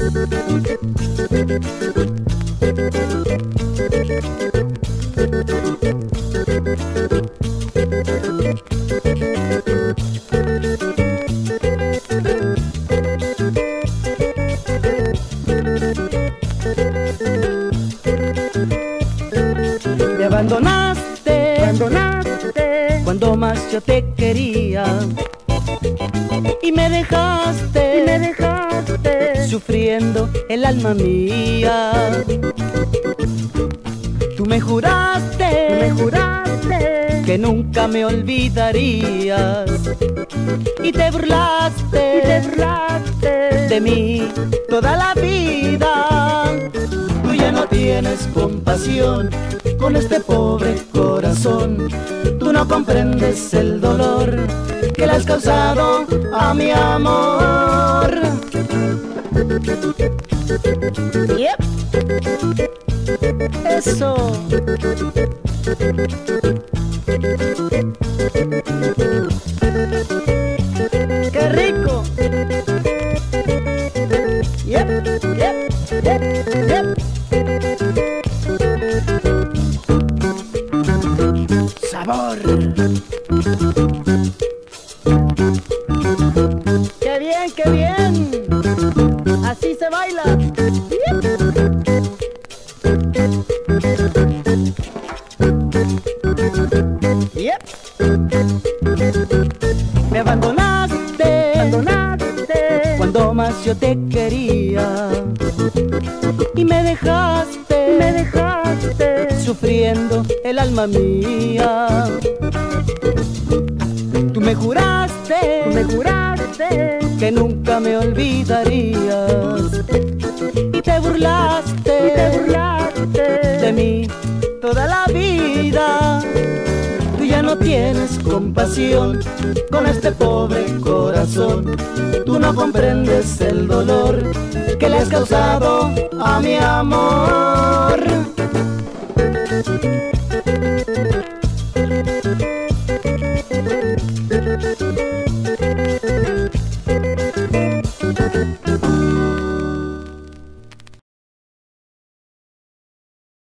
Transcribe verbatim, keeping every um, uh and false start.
Me abandonaste, abandonaste cuando más yo te quería, y me dejaste, y me dejaste sufriendo el alma mía. Tú me juraste, tú me juraste que nunca me olvidarías, y te burlaste, y te burlaste de mí toda la vida. Tú ya no tienes compasión con este pobre corazón. Tú no comprendes el dolor que le has causado a mi amor. Yep. Eso. ¡Qué rico! Yep, yep, yep, yep. Sabor. ¡Qué bien, qué bien! Así se baila. Yep. Me abandonaste, abandonaste cuando más yo te quería, y me dejaste, me dejaste sufriendo el alma mía. Tú me juraste, tú me juraste que nunca me olvidarías, y te burlaste, y te burlaste de mí toda la vida. Tú ya no tienes compasión con este pobre corazón. Tú no comprendes el dolor que le has causado a mi amor.